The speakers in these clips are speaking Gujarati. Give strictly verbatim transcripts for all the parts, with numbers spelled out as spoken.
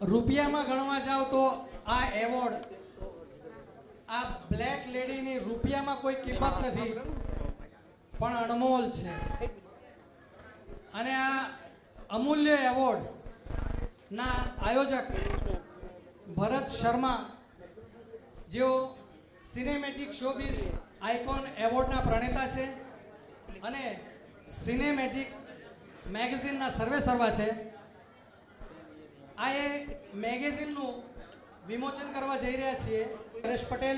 રૂપિયામાં ગણવા જાવ તો આ એવોર્ડ આ બ્લેક લેડીની રૂપિયામાં કોઈ કિંમત નથી પણ અણમોલ છે અને આ અમૂલ્ય એવોર્ડ ના આયોજક ભરત શર્મા જેઓ સિનેમેજિક શોબીઝ આઇકોન એવોર્ડના પ્રણેતા છે અને સિનેમેજિક મેગેઝિનના સર્વે સર્વા છે આ એ મેગેઝિનનું વિમોચન કરવા જઈ રહ્યા છીએ હરેશ પટેલ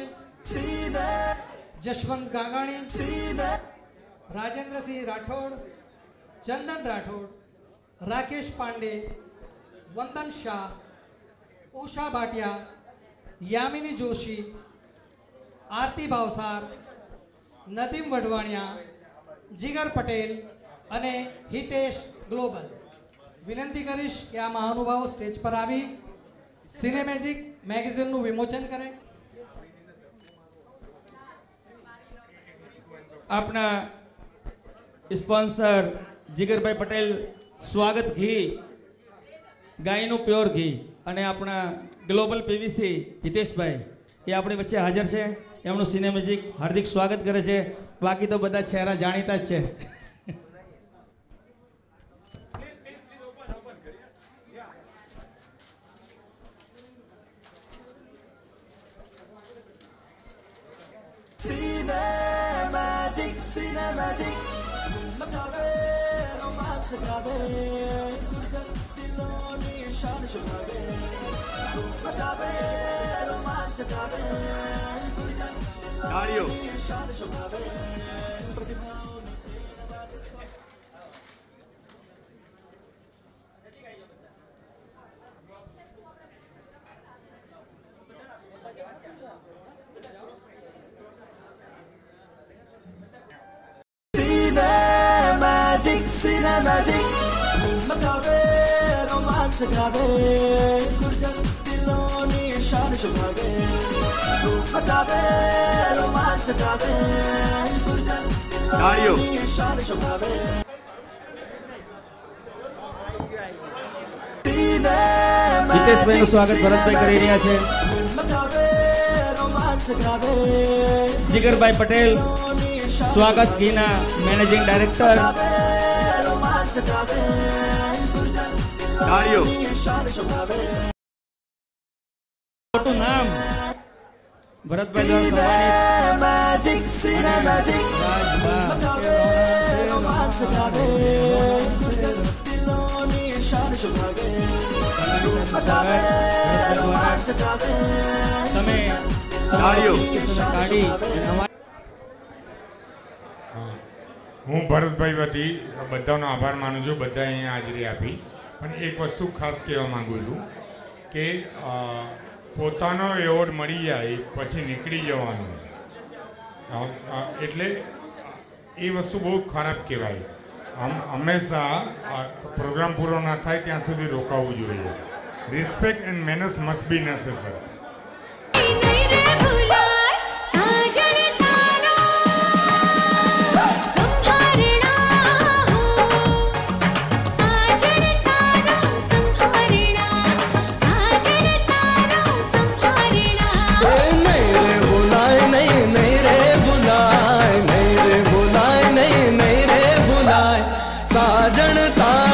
જશવંત ગાંગાણી રાજેન્દ્રસિંહ રાઠોડ ચંદન રાઠોડ રાકેશ પાંડે વંદન શાહ ઉષા ભાટિયા યામિની જોશી આરતી ભાવસાર નદીમ વઢવાણિયા જીગર પટેલ અને હિતેશ ગ્લોબલ વિનંતી કરીશ કે આ મહાનુભાવો સ્ટેજ પર આવી સિનેમેજિક મેગેઝિનનું વિમોચન કરે. આપના સ્પોન્સર જીગરભાઈ પટેલ સ્વાગત ઘી ગાયનું પ્યોર ઘી અને આપણા ગ્લોબલ પીવીસી હિતેશભાઈ એ આપણી વચ્ચે હાજર છે. એમનું સિનેમેજિક હાર્દિક સ્વાગત કરે છે. બાકી તો બધા ચહેરા જાણીતા જ છે. Cinematic, cinematic, matabe, romantic, diloni shan shunabe, matabe, romantic, diloni shan shunabe. Cinematic, matabe, romantic, gurjan diloni shan shunabe, matabe, romantic, gurjan diloni shan shunabe. હિતેશભાઈનું સ્વાગત ભરતભાઈ કરી રહ્યા છે. જીગરભાઈ પટેલ સ્વાગત ઘીના મેનેજિંગ ડાયરેક્ટર. મોટું નામ ભરતભાઈ તમે હું ભરતભાઈ વતી બધાનો આભાર માનું છું. બધા અહીંયા હાજરી આપી. પણ એક વસ્તુ ખાસ કહેવા માગું છું કે પોતાનો એવોર્ડ મળી જાય પછી નીકળી જવાનું એટલે એ વસ્તુ બહુ ખરાબ કહેવાય. હંમેશા પ્રોગ્રામ પૂરો ના થાય ત્યાં સુધી રોકાવું જોઈએ. Respect and manners must be necessary. Sajan ता